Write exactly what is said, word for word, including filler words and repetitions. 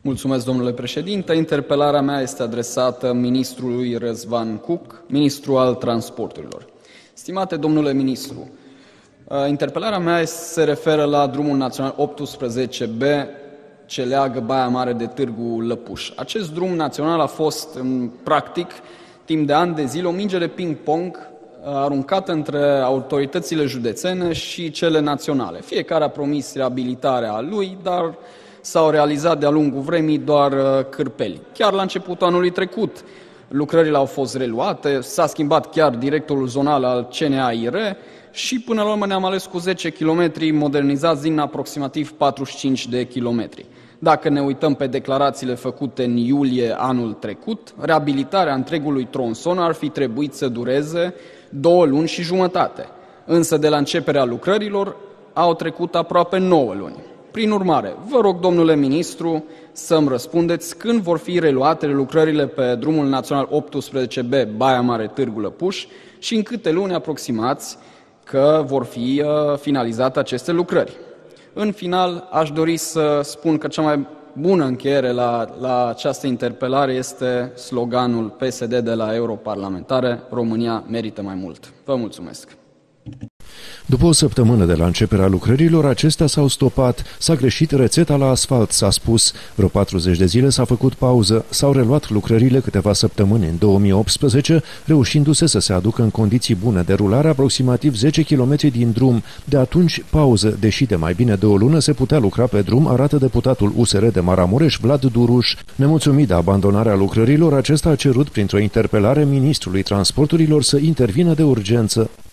Mulțumesc, domnule președinte. Interpelarea mea este adresată ministrului Răzvan Cuc, ministru al transporturilor. Stimate domnule ministru, interpelarea mea se referă la drumul național optsprezece B, ce leagă Baia Mare de Târgu Lăpuș. Acest drum național a fost, practic, timp de ani de zile, o minge de ping-pong aruncată între autoritățile județene și cele naționale. Fiecare a promis reabilitarea lui, dar s-au realizat de-a lungul vremii doar cârpeli. Chiar la începutul anului trecut, lucrările au fost reluate, s-a schimbat chiar directorul zonal al C N A I R și până la urmă ne-am ales cu zece kilometri modernizați din aproximativ patruzeci și cinci de kilometri. Dacă ne uităm pe declarațiile făcute în iulie anul trecut, reabilitarea întregului tronson ar fi trebuit să dureze două luni și jumătate. Însă de la începerea lucrărilor au trecut aproape nouă luni. Prin urmare, vă rog, domnule ministru, să-mi răspundeți când vor fi reluate lucrările pe drumul național optsprezece B, Baia Mare Târgu Lăpuș și în câte luni aproximați că vor fi uh, finalizate aceste lucrări. În final, aș dori să spun că cea mai bună încheiere la, la această interpelare este sloganul P S D de la europarlamentare: România merită mai mult. Vă mulțumesc! După o săptămână de la începerea lucrărilor, acestea s-au stopat, s-a greșit rețeta la asfalt, s-a spus. Vreo patruzeci de zile s-a făcut pauză, s-au reluat lucrările câteva săptămâni în două mii optsprezece, reușindu-se să se aducă în condiții bune de rulare aproximativ zece kilometri din drum. De atunci, pauză, deși de mai bine de o lună se putea lucra pe drum, arată deputatul U S R de Maramureș, Vlad Duruș. Nemulțumit de abandonarea lucrărilor, acesta a cerut printr-o interpelare ministrului transporturilor să intervină de urgență.